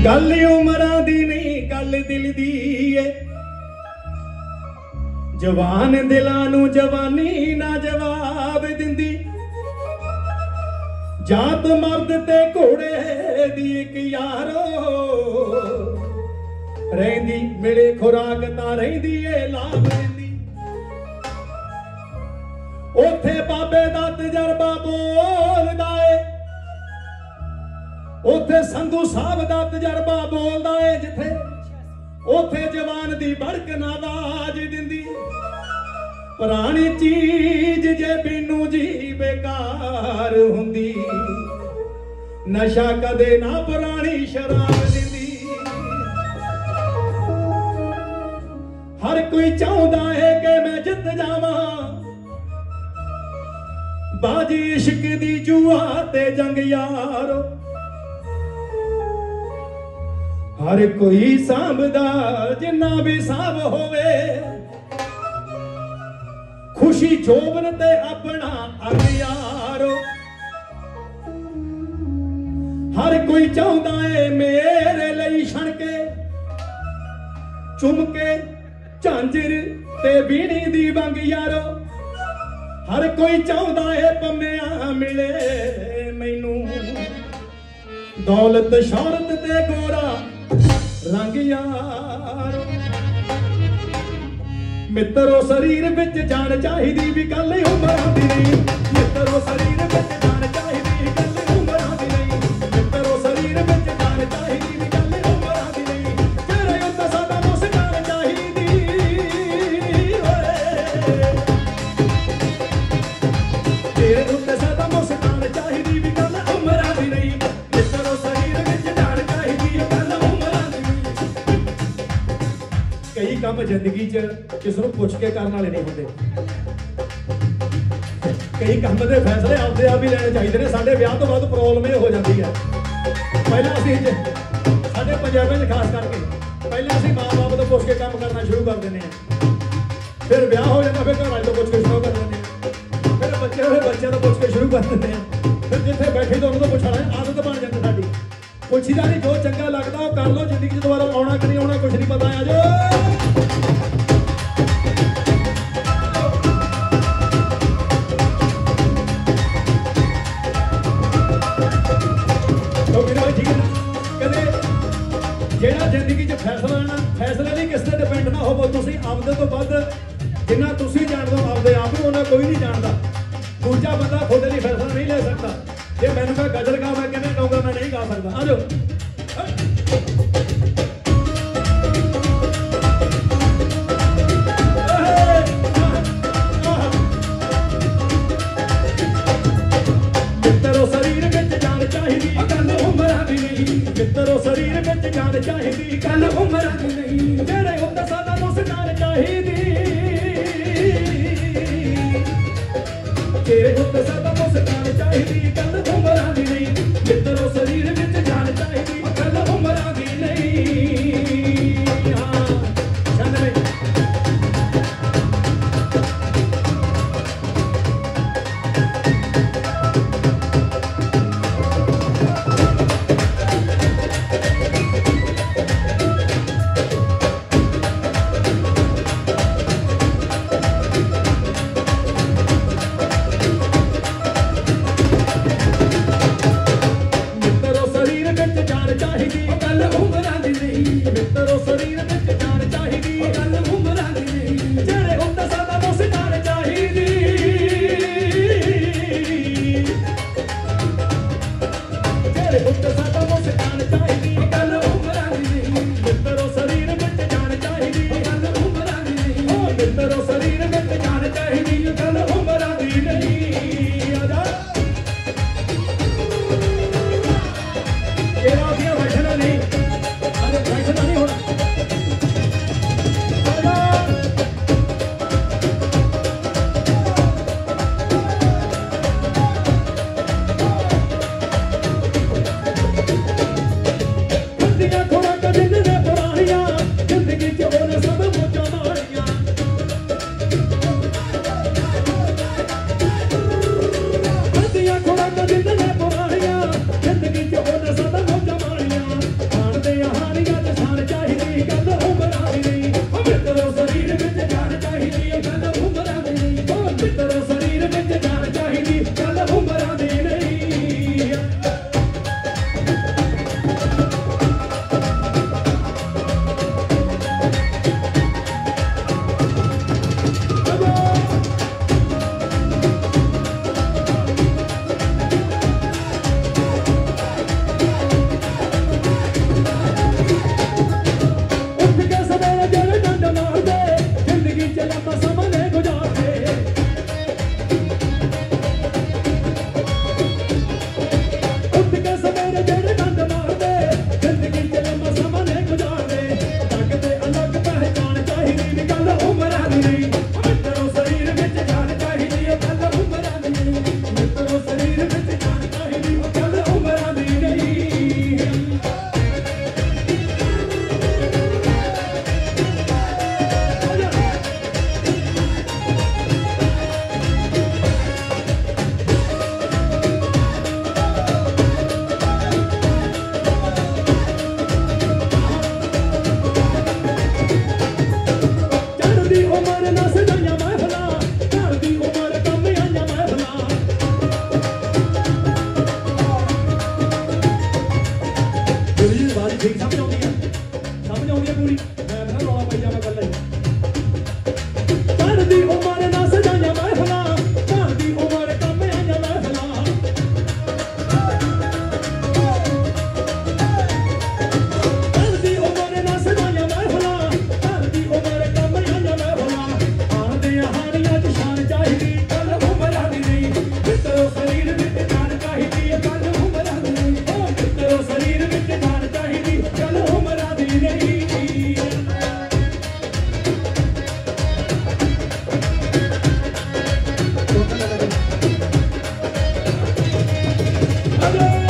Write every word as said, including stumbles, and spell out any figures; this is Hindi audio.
गल उमरां दी नहीं गल दिल दी है। जवान दिलां नूं जवानी ना जवाब दिंदी। जात मर्द ते घोड़े दी एक यारो रहिंदी मिले खुराक तां रहिंदी ए लाभ दिंदी। ओथे बाबे दा तजरबा बोलदा है, ओथे संधू साहब दा तजरबा बोलदा है। जिथे ओथे जवान दी भड़कन आवाज दिंदी। पुरानी चीज जे बिनू जी बेकार हुंदी, नशा कदे ना पुरानी शराब दिंदी। हर कोई चाहता है कि मैं जित जावां, बाजी इश्क दी जुआ ते जंग यारो। हर कोई सांभदा जिन्ना भी सांभ होवे, खुशी जोबन ते अपना अगियारो। हर कोई चाहता है मेरे लिए छणके चुमके झांजर ते बीणी दी बंग यारो। हर कोई चाहता है पम्मिया मिले मैनू, दौलत शौहरत ते गोरा रंग यारो। मित्रो शरीर विच जान चाहिदी भी गल उमरां दी नहीं। मित्रो शरीर विच जान चाहिदी गल उमरां दी नहीं। मित्रो शरीर विच जान चाहिदी भी गल उमरां दी नहीं। तेरे उत्ते साडा मुस्कान चाहिदी होए, तेरे उत्ते साडा मुस्कान चाहिदी भी गल उमरां दी नहीं। मित्रो शरीर विच जान चाहिदी गल उमरां दी नहीं। कई काम जिंदगी च किसी को पुछ के करने वाले नहीं होंगे। कई काम के फैसले आपदे आप ही लेने चाहिए ने। साडे ब्याह तो बाद प्रॉब्लम ये हो जाती है। पहले असीं साडे पंजाबियों में खास करके पहले असीं माँ बाप तो पुछ के काम करना शुरू कर देने हैं। फिर ब्याह हो जाता, फिर घर वाले तो पुछ के शुरू कर देते हैं। फिर बच्चे हुए बच्चे तो पुछ के शुरू कर देते हैं। फिर जिथे बैठे तो उन्होंने पुछना आदत बन जाती साडी। पुछीदा नहीं, जो चंगा लगता वो कर लो। जिंदगी च दोबारा आना कि नहीं आना कुछ नहीं पता। आ जाओ जेड़ा जिंदगी च फैसला लेना, फैसले नहीं किस ते डिपेंड ना हो। तुसीं आपदे तो वध जिन्ना तुसीं जानदे हो आपदे आप नूं उन्ना कोई नहीं जानदा। दूजा बंदा खुद नहीं फैसला नहीं ले सकता। जे मैनूं कोई गजल गा मैं किवें गाऊंगा, मैं नहीं गा सकदा। आ जाओ मित्रो शरीर विच जान चाहिदी गल उमरां दी नहीं। मित्रो शरीर विच जान चाहिदी गल उमरां दी नहीं। जेड़े उत्ते साडा मुस्कान चाहिदी, तेरे उत्ते साडा मुस्कान चाहिदी गल उमरां दी नहीं। मित्रो शरीर विच जान चाहिदी गल उमरां दी नहीं। हाँ छंद में मेरे जेड़े गंद मारदे जिंदगी च लम्मा समा ने गुजारदे लगदे अलग पहचान चाहिदी नी गल उमरां दी नहीं मित्रो शरीर विच जान चाहिदी ओ गल उमरां दी नहीं मित्रो शरीर विच जान चाहिदी ओ गल उमरां दी नहीं ठीक समझ आती है समझ आती है पूरी मैं ना रौला पाई जावा कल घर दी उमर ना सजाइया महफला घर दी उमर कम आइया महफला घर दी उमर ना सजाइया महफला घर दी उमर कम आइया महफला आंदे हानियां च शान चाहिदी कल उमरां दी नहीं मित्रो शरीर विच जान चाहिदी कल उमरां दी नहीं ओ मित्रो शरीर विच जान चाहिदी कल उमरां दी नहीं Hello!